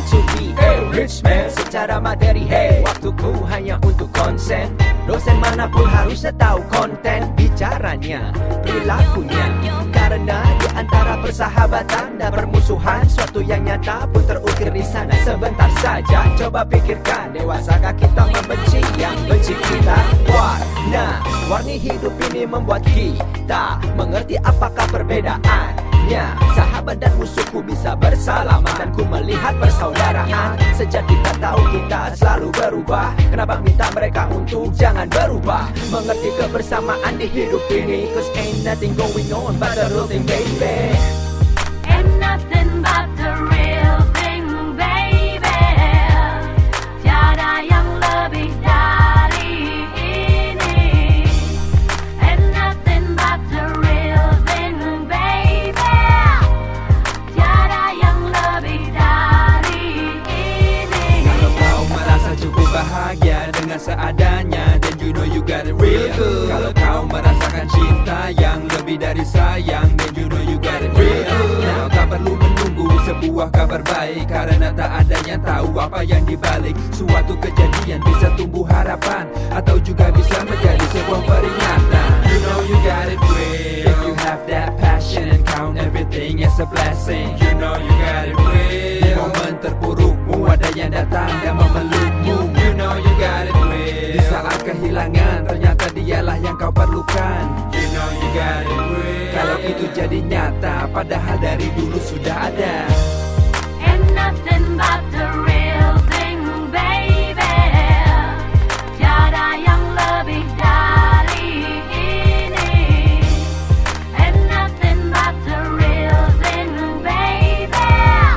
to be a rich man secara materi. Hey, waktuku hanya untuk konsen. Dosen manapun harusnya tahu konten bicaranya, perilakunya. Karena di antara persahabatan dan permusuhan, suatu yang nyata pun terukir di sana. Sebentar saja coba pikirkan, dewasakah kita membenci yang benci kita? Warni hidup ini membuat kita mengerti apakah perbedaannya. Sahabat dan musuhku bisa bersalaman, dan ku melihat persaudaraan. Sejak kita tahu kita selalu berubah, kenapa minta mereka untuk jangan berubah? Mengerti kebersamaan di hidup ini, cause ain't nothing going on but the real thing, baby. Ain't nothing but the real thing, baby. Tiada yang lebih dari ini. Ain't nothing but the real thing, baby. Tiada yang lebih dari ini. Kalau kau merasa cukup bahagia dengan seadanya, then you know you got it real good. Kalau kau merasakan cinta yang lebih dari sayang, then you know you got it real good. Now tak perlu menunggu sebuah kabar baik, karena tak ada yang tahu apa yang dibalik suatu kejadian. Bisa tumbuh harapan atau juga bisa menjadi sebuah peringatan. You know you got it real if you have that passion and count everything as a blessing. You know you got it real. Di momen terburukmu ada yang datang dan memelukmu. You know you got it real. Di saat kehilangan ternyata dialah yang kau perlukan. You know you got it real. Kalau itu jadi nyata padahal dari dulu sudah ada. Ain't nothing but the real thing, baby. Tiada yang lebih dari ini. Ain't nothing but the real thing, baby.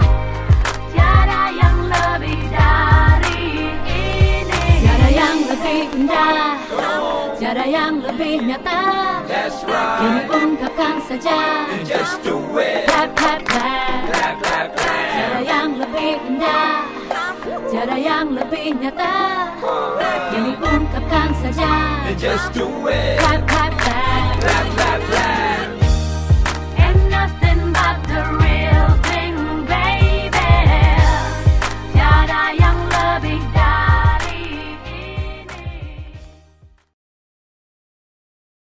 Tiada yang lebih dari ini. Tiada yang lebih indah, tiada yang lebih nyata. That's right. Kini ungkapkan saja. Just do it. Clap, clap, clap. Clap, clap, clap. Tiada yang lebih indah, tiada yang lebih nyata. Kini ungkapkan saja. Just do it. Clap, clap, clap. Clap, clap, clap.